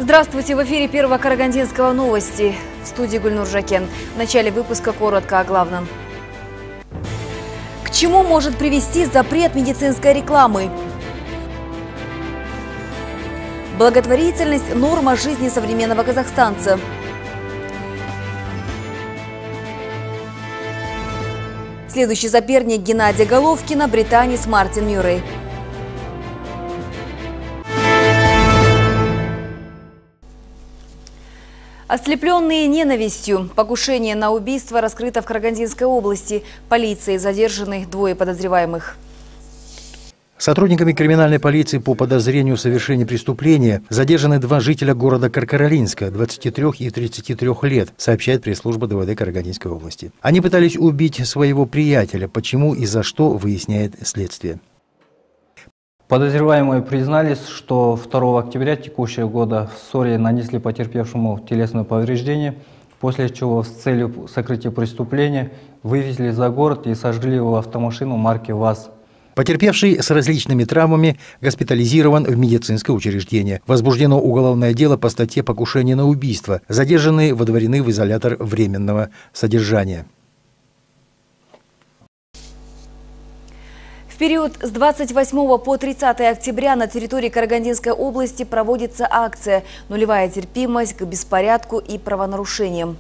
Здравствуйте! В эфире Первого Карагандинского новости. В студии Гульнур Жакен. В начале выпуска коротко о главном. К чему может привести запрет медицинской рекламы? Благотворительность – норма жизни современного казахстанца. Следующий соперник Геннадия Головкина – британец Мартин Мюррей. Ослепленные ненавистью. Покушение на убийство раскрыто в Карагандинской области. Полицией задержаны 2 подозреваемых. Сотрудниками криминальной полиции по подозрению в совершении преступления задержаны 2 жителя города Каркаралинска, 23 и 33 лет, сообщает пресс-служба ДВД Карагандинской области. Они пытались убить своего приятеля. Почему и за что, выясняет следствие. Подозреваемые признались, что 2 октября текущего года в ссоре нанесли потерпевшему телесное повреждение, после чего с целью сокрытия преступления вывезли за город и сожгли его автомашину марки ВАЗ. Потерпевший с различными травмами госпитализирован в медицинское учреждение. Возбуждено уголовное дело по статье «Покушение на убийство». Задержанные водворены в изолятор временного содержания. В период с 28 по 30 октября на территории Карагандинской области проводится акция «Нулевая терпимость к беспорядку и правонарушениям».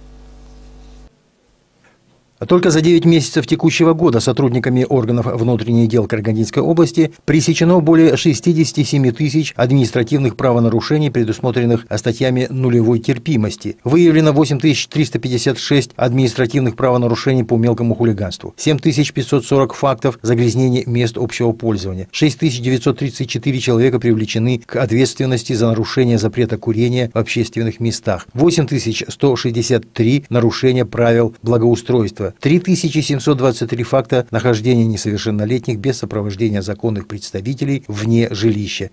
Только за 9 месяцев текущего года сотрудниками органов внутренних дел Карагандинской области пресечено более 67 тысяч административных правонарушений, предусмотренных статьями нулевой терпимости. Выявлено 8356 административных правонарушений по мелкому хулиганству, 7540 фактов загрязнения мест общего пользования, 6934 человека привлечены к ответственности за нарушение запрета курения в общественных местах, 8163 нарушения правил благоустройства, 3723 факта нахождения несовершеннолетних без сопровождения законных представителей вне жилища.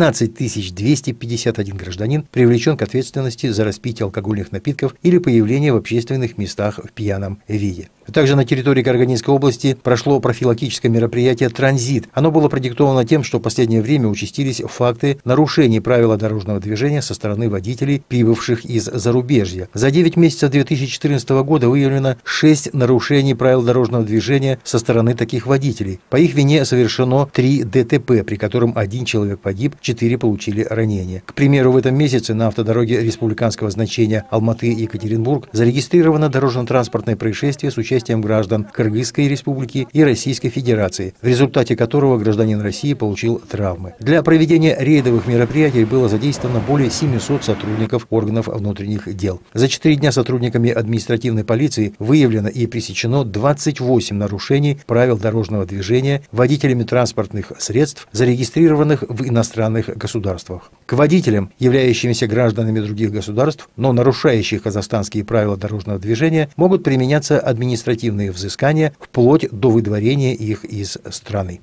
19251 гражданин привлечен к ответственности за распитие алкогольных напитков или появление в общественных местах в пьяном виде. Также на территории Карагандинской области прошло профилактическое мероприятие «Транзит». Оно было продиктовано тем, что в последнее время участились факты нарушений правил дорожного движения со стороны водителей, прибывших из зарубежья. За 9 месяцев 2014 года выявлено 6 нарушений правил дорожного движения со стороны таких водителей. По их вине совершено 3 ДТП, при котором 1 человек погиб, 4 получили ранения. К примеру, в этом месяце на автодороге республиканского значения Алматы-Екатеринбург зарегистрировано дорожно-транспортное происшествие с участием граждан Кыргызской республики и Российской Федерации, в результате которого гражданин России получил травмы. Для проведения рейдовых мероприятий было задействовано более 700 сотрудников органов внутренних дел. За 4 дня сотрудниками административной полиции выявлено и пресечено 28 нарушений правил дорожного движения водителями транспортных средств, зарегистрированных в иностранных государствах. К водителям, являющимся гражданами других государств, но нарушающих казахстанские правила дорожного движения, могут применяться административные взыскания вплоть до выдворения их из страны.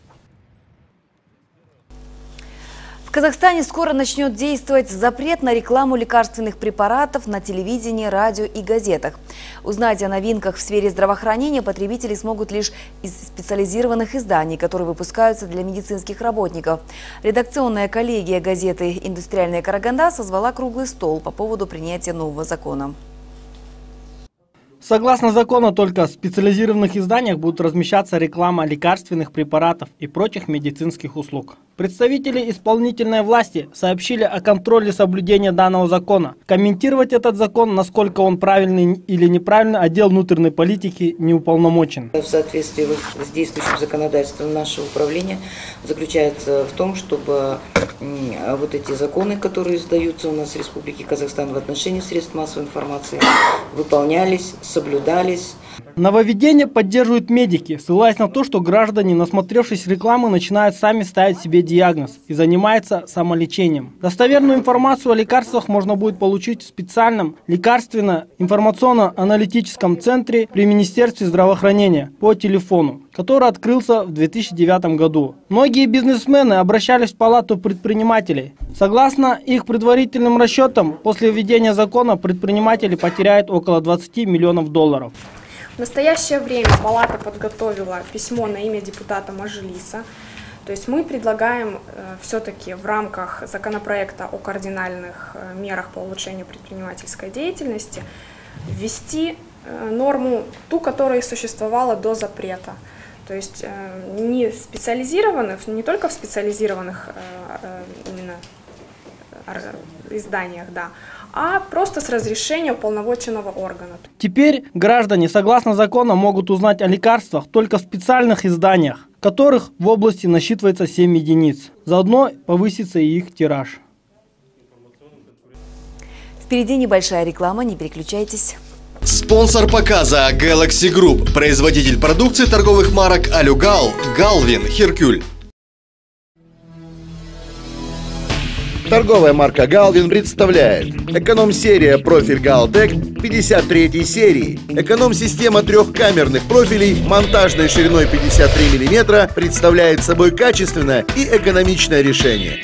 В Казахстане скоро начнет действовать запрет на рекламу лекарственных препаратов на телевидении, радио и газетах. Узнать о новинках в сфере здравоохранения потребители смогут лишь из специализированных изданий, которые выпускаются для медицинских работников. Редакционная коллегия газеты «Индустриальная Караганда» созвала круглый стол по поводу принятия нового закона. Согласно закону, только в специализированных изданиях будут размещаться реклама лекарственных препаратов и прочих медицинских услуг. Представители исполнительной власти сообщили о контроле соблюдения данного закона. Комментировать этот закон, насколько он правильный или неправильный, отдел внутренней политики не уполномочен. В соответствии с действующим законодательством нашего управления заключается в том, чтобы вот эти законы, которые издаются у нас в Республике Казахстан в отношении средств массовой информации, выполнялись, соблюдались. Нововведение поддерживают медики, ссылаясь на то, что граждане, насмотревшись рекламы, начинают сами ставить себе диагноз и занимаются самолечением. Достоверную информацию о лекарствах можно будет получить в специальном лекарственно-информационно-аналитическом центре при Министерстве здравоохранения по телефону, который открылся в 2009 году. Многие бизнесмены обращались в палату предпринимателей. Согласно их предварительным расчетам, после введения закона предприниматели потеряют около 20 миллионов долларов. В настоящее время палата подготовила письмо на имя депутата Мажилиса То есть мы предлагаем все-таки в рамках законопроекта о кардинальных мерах по улучшению предпринимательской деятельности ввести норму, ту, которая существовала до запрета. То есть не специализированных, не только в специализированных именно изданиях, да, а просто с разрешения уполномоченного органа. Теперь граждане, согласно закону, могут узнать о лекарствах только в специальных изданиях, которых в области насчитывается 7 единиц. Заодно повысится и их тираж. Впереди небольшая реклама, не переключайтесь. Спонсор показа Galaxy Group, производитель продукции торговых марок Алюгал, Галвин, Херкюль. Торговая марка Галвин представляет эконом-серия профиль Галтек 53 серии. Эконом-система трехкамерных профилей монтажной шириной 53 мм представляет собой качественное и экономичное решение.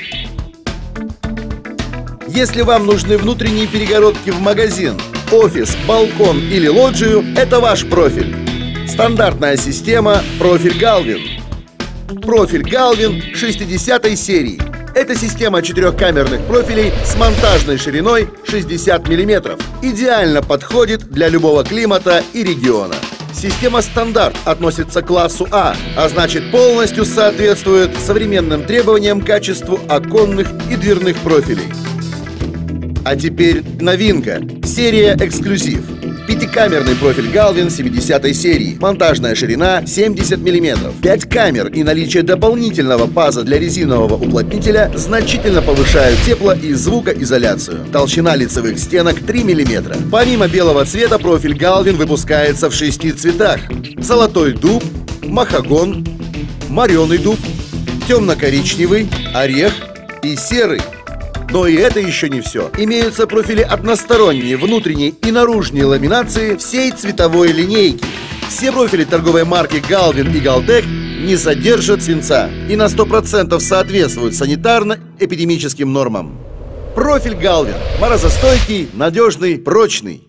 Если вам нужны внутренние перегородки в магазин, офис, балкон или лоджию, это ваш профиль. Стандартная система профиль Галвин. Профиль Галвин 60 серии. Это система четырехкамерных профилей с монтажной шириной 60 мм. Идеально подходит для любого климата и региона. Система стандарт относится к классу А, а значит полностью соответствует современным требованиям к качеству оконных и дверных профилей. А теперь новинка. Серия «Эксклюзив». Пятикамерный профиль Галвин 70 серии. Монтажная ширина 70 мм. 5 камер и наличие дополнительного паза для резинового уплотнителя значительно повышают тепло- и звукоизоляцию. Толщина лицевых стенок 3 мм. Помимо белого цвета, профиль Галвин выпускается в 6 цветах. Золотой дуб, махагон, мореный дуб, темно-коричневый, орех и серый. Но и это еще не все. Имеются профили односторонние, внутренней и наружной ламинации всей цветовой линейки. Все профили торговой марки Галвин и Галтек не содержат свинца и на 100% соответствуют санитарно-эпидемическим нормам. Профиль Галвин. Морозостойкий, надежный, прочный.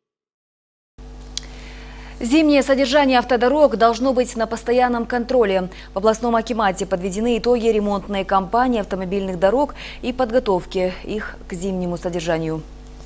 Зимнее содержание автодорог должно быть на постоянном контроле. В областном акимате подведены итоги ремонтной кампании автомобильных дорог и подготовки их к зимнему содержанию.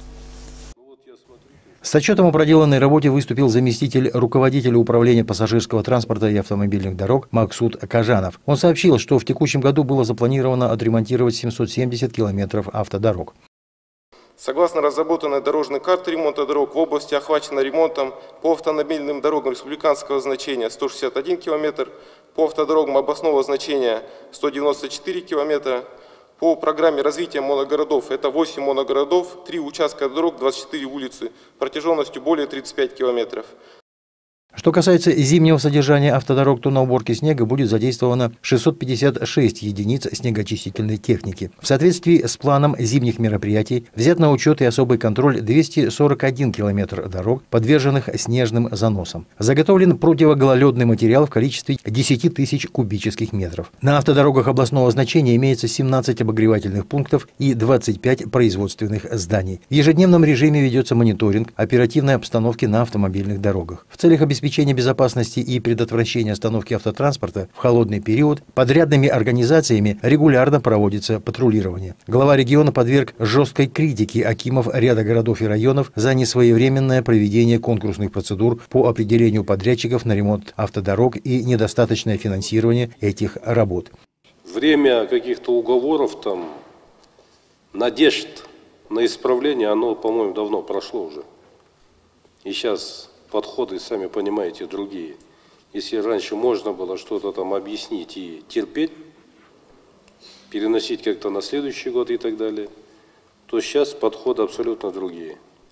С отчетом о проделанной работе выступил заместитель руководителя управления пассажирского транспорта и автомобильных дорог Максут Кажанов. Он сообщил, что в текущем году было запланировано отремонтировать 770 километров автодорог. Согласно разработанной дорожной карте ремонта дорог, в области охвачено ремонтом по автомобильным дорогам республиканского значения 161 километр, по автодорогам областного значения 194 километра, по программе развития моногородов это 8 моногородов, 3 участка дорог, 24 улицы, протяженностью более 35 километров. Что касается зимнего содержания автодорог, то на уборке снега будет задействовано 656 единиц снегоочистительной техники. В соответствии с планом зимних мероприятий взят на учет и особый контроль 241 километр дорог, подверженных снежным заносам. Заготовлен противогололедный материал в количестве 10 тысяч кубических метров. На автодорогах областного значения имеется 17 обогревательных пунктов и 25 производственных зданий. В ежедневном режиме ведется мониторинг оперативной обстановки на автомобильных дорогах. В целях обеспечения безопасности и предотвращения остановки автотранспорта в холодный период подрядными организациями регулярно проводится патрулирование. Глава региона подверг жесткой критике акимов ряда городов и районов за несвоевременное проведение конкурсных процедур по определению подрядчиков на ремонт автодорог и недостаточное финансирование этих работ. Время каких-то уговоров, там, надежд на исправление, оно, по-моему, давно прошло уже. И сейчас подходы, сами понимаете, другие. Если раньше можно было что-то там объяснить и терпеть, переносить как-то на следующий год и так далее, то сейчас подходы абсолютно другие.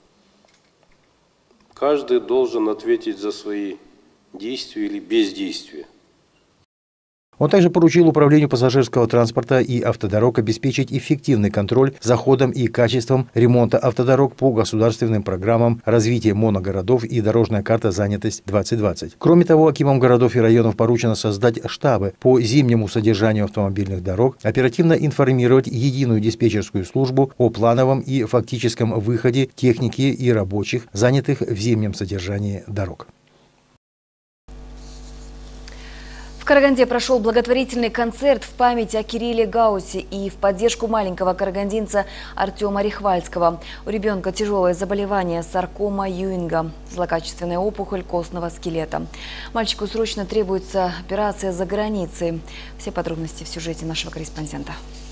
Каждый должен ответить за свои действия или бездействия. Он также поручил управлению пассажирского транспорта и автодорог обеспечить эффективный контроль за ходом и качеством ремонта автодорог по государственным программам развития моногородов и дорожная карта «Занятость-2020». Кроме того, акимам городов и районов поручено создать штабы по зимнему содержанию автомобильных дорог, оперативно информировать единую диспетчерскую службу о плановом и фактическом выходе техники и рабочих, занятых в зимнем содержании дорог. В В Караганде прошел благотворительный концерт в память о Кирилле Гаусе и в поддержку маленького карагандинца Артема Рихвальского. У ребенка тяжелое заболевание – саркома Юинга, злокачественная опухоль костного скелета. Мальчику срочно требуется операция за границей. Все подробности в сюжете нашего корреспондента.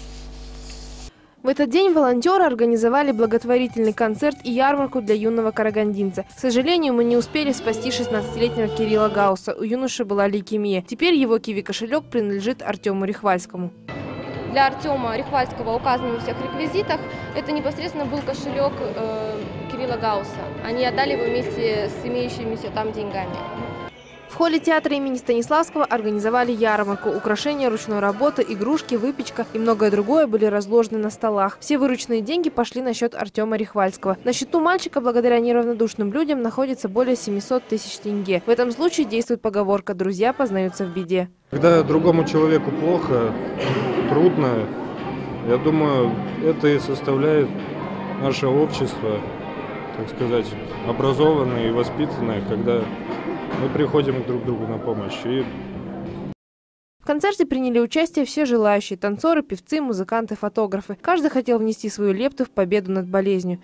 В этот день волонтеры организовали благотворительный концерт и ярмарку для юного карагандинца. К сожалению, мы не успели спасти 16-летнего Кирилла Гауса. У юноши была лейкемия. Теперь его киви-кошелек принадлежит Артему Рихвальскому. Для Артема Рихвальского указаны во всех реквизитах. Это непосредственно был кошелек Кирилла Гауса. Они отдали его вместе с имеющимися там деньгами. В холле театра имени Станиславского организовали ярмарку. Украшения ручной работы, игрушки, выпечка и многое другое были разложены на столах. Все вырученные деньги пошли на счет Артема Рихвальского. На счету мальчика, благодаря неравнодушным людям, находится более 700 тысяч тенге. В этом случае действует поговорка «друзья познаются в беде». Когда другому человеку плохо, трудно, я думаю, это и составляет наше общество, так сказать, образованное и воспитанное, когда мы приходим друг к другу на помощь. В концерте приняли участие все желающие – танцоры, певцы, музыканты, фотографы. Каждый хотел внести свою лепту в победу над болезнью.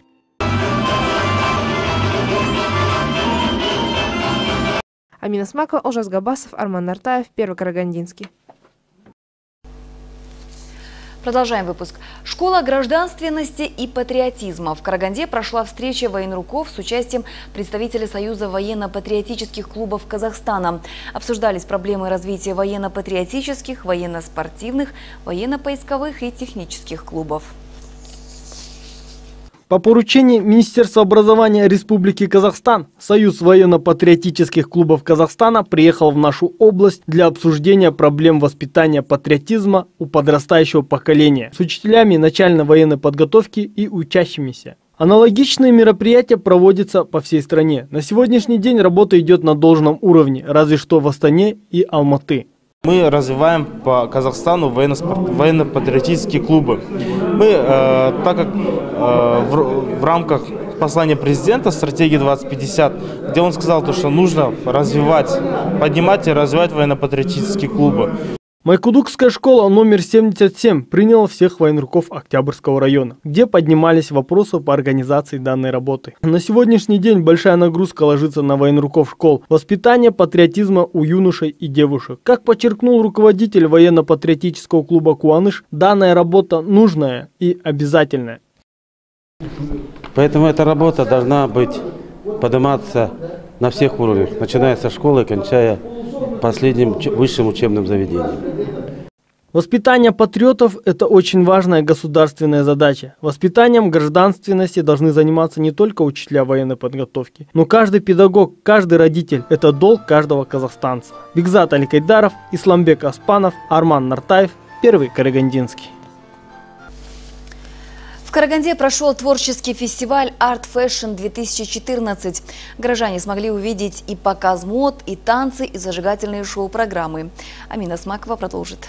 Амина Смакова, Олжас Габасов, Арман Нартаев, Первый Карагандинский. Продолжаем выпуск. Школа гражданственности и патриотизма. В Караганде прошла встреча военруков с участием представителей Союза военно-патриотических клубов Казахстана. Обсуждались проблемы развития военно-патриотических, военно-спортивных, военно-поисковых и технических клубов. По поручению Министерства образования Республики Казахстан, Союз военно-патриотических клубов Казахстана приехал в нашу область для обсуждения проблем воспитания патриотизма у подрастающего поколения с учителями начальной военной подготовки и учащимися. Аналогичные мероприятия проводятся по всей стране. На сегодняшний день работа идет на должном уровне, разве что в Астане и Алматы. Мы развиваем по Казахстану военно-патриотические клубы. Мы, так как в рамках послания президента стратегии 2050, где он сказал, что нужно развивать, поднимать и развивать военно-патриотические клубы. Майкудукская школа номер 77 приняла всех военруков Октябрьского района, где поднимались вопросы по организации данной работы. На сегодняшний день большая нагрузка ложится на военруков школ. Воспитание патриотизма у юношей и девушек. Как подчеркнул руководитель военно-патриотического клуба «Куаныш», данная работа нужная и обязательная. Поэтому эта работа должна быть, подниматься на всех уровнях, начиная со школы, кончая последним высшим учебным заведением. Воспитание патриотов – это очень важная государственная задача. Воспитанием гражданственности должны заниматься не только учителя военной подготовки, но каждый педагог, каждый родитель – это долг каждого казахстанца. Бекзат Аликайдаров, Исламбек Аспанов, Арман Нартаев, Первый Карагандинский. В Караганде прошел творческий фестиваль Art Fashion 2014. Горожане смогли увидеть и показ мод, и танцы, и зажигательные шоу-программы. Амина Смакова продолжит.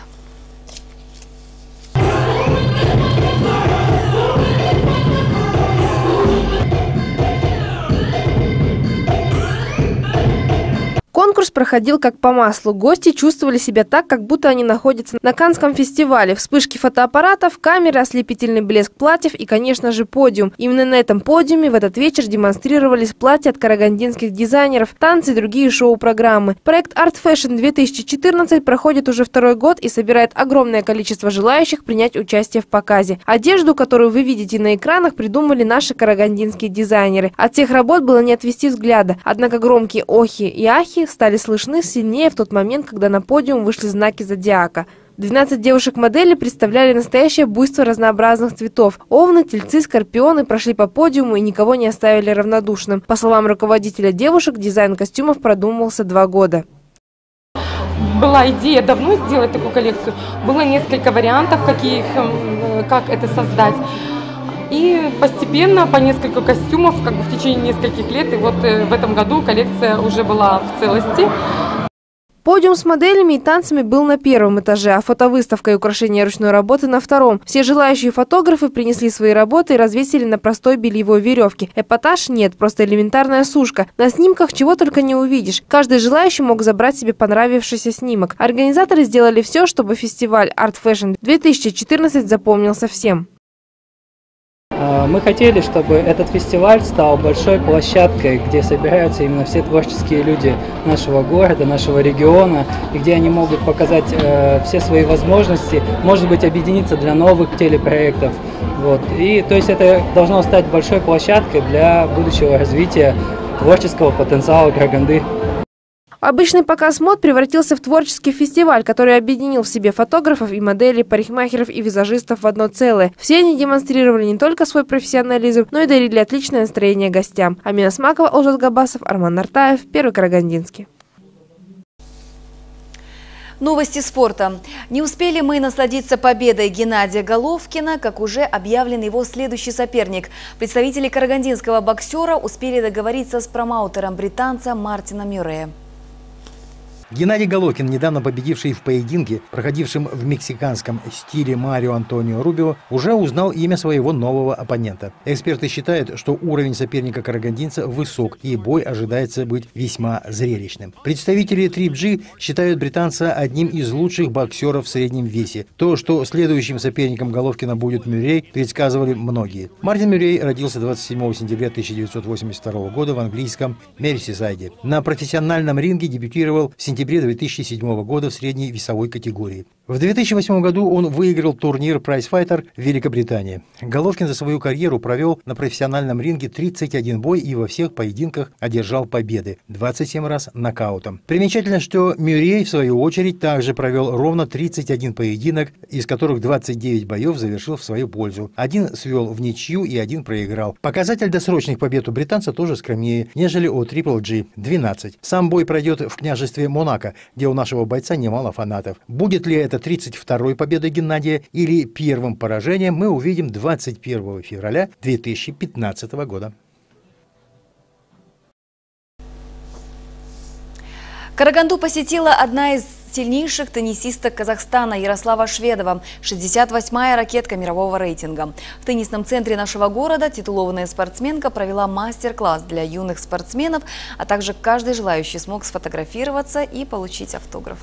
Конкурс проходил как по маслу. Гости чувствовали себя так, как будто они находятся на Каннском фестивале. Вспышки фотоаппаратов, камеры, ослепительный блеск платьев и, конечно же, подиум. Именно на этом подиуме в этот вечер демонстрировались платья от карагандинских дизайнеров, танцы и другие шоу-программы. Проект Art Fashion 2014 проходит уже второй год и собирает огромное количество желающих принять участие в показе. Одежду, которую вы видите на экранах, придумали наши карагандинские дизайнеры. От всех работ было не отвести взгляда. Однако громкие охи и ахи стали слышны сильнее в тот момент, когда на подиум вышли знаки зодиака. 12 девушек-моделей представляли настоящее буйство разнообразных цветов. Овны, тельцы, скорпионы прошли по подиуму и никого не оставили равнодушным. По словам руководителя девушек, дизайн костюмов продумывался 2 года. Была идея давно сделать такую коллекцию. Было несколько вариантов, как это создать. И постепенно по несколько костюмов, в течение нескольких лет. И вот в этом году коллекция уже была в целости. Подиум с моделями и танцами был на первом этаже, а фотовыставка и украшения ручной работы на втором. Все желающие фотографы принесли свои работы и развесили на простой бельевой веревке. Эпатаж нет, просто элементарная сушка. На снимках чего только не увидишь. Каждый желающий мог забрать себе понравившийся снимок. Организаторы сделали все, чтобы фестиваль Art Fashion 2014 запомнился всем. Мы хотели, чтобы этот фестиваль стал большой площадкой, где собираются именно все творческие люди нашего города, нашего региона, и где они могут показать все свои возможности, может быть, объединиться для новых телепроектов. Вот. И то есть это должно стать большой площадкой для будущего развития творческого потенциала Караганды. Обычный показ мод превратился в творческий фестиваль, который объединил в себе фотографов и моделей, парикмахеров и визажистов в одно целое. Все они демонстрировали не только свой профессионализм, но и дарили отличное настроение гостям. Амина Смакова, Олжас Габасов, Арман Нартаев, Первый Карагандинский. Новости спорта. Не успели мы насладиться победой Геннадия Головкина, как уже объявлен его следующий соперник. Представители карагандинского боксера успели договориться с промоутером британца Мартина Мюррея. Геннадий Головкин, недавно победивший в поединке, проходившем в мексиканском стиле Марио Антонио Рубио, уже узнал имя своего нового оппонента. Эксперты считают, что уровень соперника карагандинца высок, и бой ожидается быть весьма зрелищным. Представители 3G считают британца одним из лучших боксеров в среднем весе. То, что следующим соперником Головкина будет Мюррей, предсказывали многие. Мартин Мюррей родился 27 сентября 1982 года в английском Мерсисайде. На профессиональном ринге дебютировал в сентябре 2007 года в средней весовой категории. В 2008 году он выиграл турнир Prize Fighter в Великобритании. Головкин за свою карьеру провел на профессиональном ринге 31 бой и во всех поединках одержал победы, 27 раз нокаутом. Примечательно, что Мюррей, в свою очередь, также провел ровно 31 поединок, из которых 29 боев завершил в свою пользу. Один свел в ничью и один проиграл. Показатель досрочных побед у британца тоже скромнее, нежели у Triple G – 12. Сам бой пройдет в княжестве Монако, где у нашего бойца немало фанатов. Будет ли это 32-й победой Геннадия или первым поражением, мы увидим 21 февраля 2015 года. Караганду посетила одна из сильнейших теннисисток Казахстана Ярослава Шведова, 68-я ракетка мирового рейтинга. В теннисном центре нашего города титулованная спортсменка провела мастер-класс для юных спортсменов, а также каждый желающий смог сфотографироваться и получить автограф.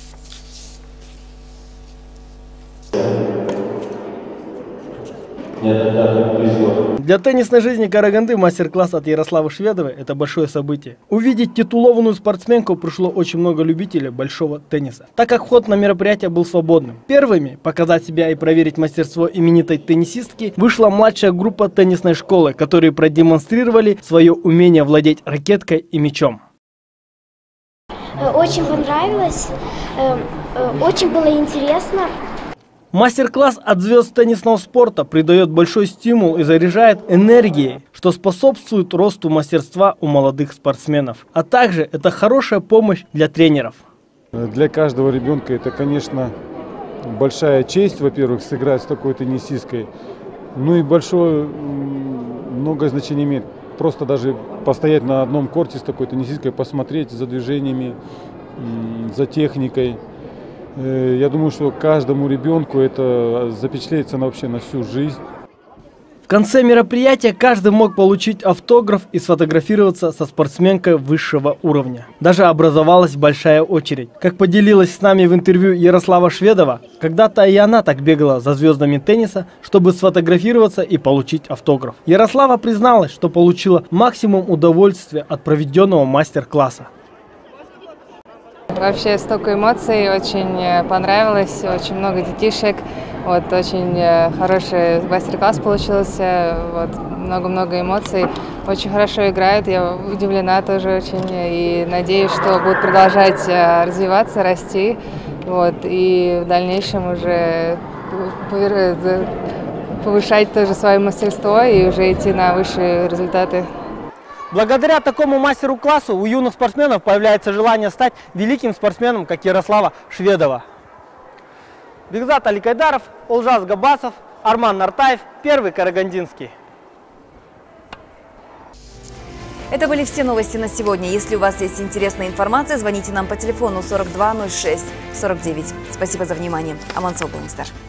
Для теннисной жизни Караганды мастер-класс от Ярославы Шведовой – это большое событие. Увидеть титулованную спортсменку пришло очень много любителей большого тенниса, так как вход на мероприятие был свободным. Первыми показать себя и проверить мастерство именитой теннисистки вышла младшая группа теннисной школы, которые продемонстрировали свое умение владеть ракеткой и мячом. Очень понравилось, очень было интересно. Мастер-класс от звезд теннисного спорта придает большой стимул и заряжает энергией, что способствует росту мастерства у молодых спортсменов. А также это хорошая помощь для тренеров. Для каждого ребенка это, конечно, большая честь, во-первых, сыграть с такой теннисисткой. Ну и многое значение имеет просто даже постоять на одном корте с такой теннисисткой, посмотреть за движениями, за техникой. Я думаю, что каждому ребенку это запечатлеется вообще на всю жизнь. В конце мероприятия каждый мог получить автограф и сфотографироваться со спортсменкой высшего уровня. Даже образовалась большая очередь. Как поделилась с нами в интервью Ярослава Шведова, когда-то и она так бегала за звездами тенниса, чтобы сфотографироваться и получить автограф. Ярослава призналась, что получила максимум удовольствия от проведенного мастер-класса. Вообще столько эмоций, очень понравилось, очень много детишек, вот, очень хороший мастер-класс получился, вот, много-много эмоций, очень хорошо играют, я удивлена тоже очень и надеюсь, что будут продолжать развиваться, расти, вот, и в дальнейшем уже повышать тоже свое мастерство и уже идти на высшие результаты. Благодаря такому мастеру-классу у юных спортсменов появляется желание стать великим спортсменом, как Ярослава Шведова. Бекзат Аликайдаров, Олжас Габасов, Арман Нартаев, Первый Карагандинский. Это были все новости на сегодня. Если у вас есть интересная информация, звоните нам по телефону 42 06 49. Спасибо за внимание. Аман Сау, Стар.